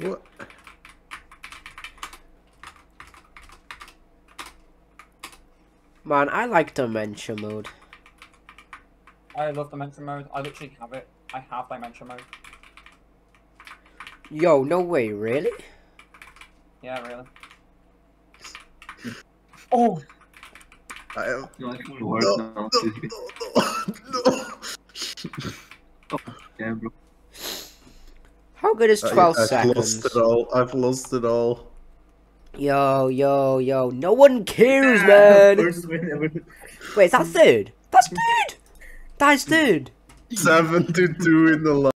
What? Man, I like Dementia mode. I love Dementia mode. I literally have it. I have Dementia mode. Yo, no way, really? Yeah, really. Oh! I am... No, I can work now. No. Oh, yeah, bro. How good is 12 I've seconds? lost it all. I've lost it all. Yo, yo, yo. No one cares, man. First win ever. Wait, is that third? That's third! That is third! 7-2 in the